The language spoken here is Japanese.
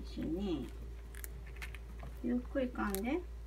しいね。ゆっくり噛んで。